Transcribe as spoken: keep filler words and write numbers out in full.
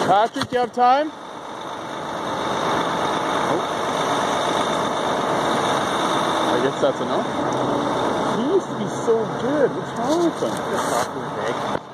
Patrick, you have time? Oh. I guess that's enough. He used to be so good. What's wrong with him? Just talking to Nick.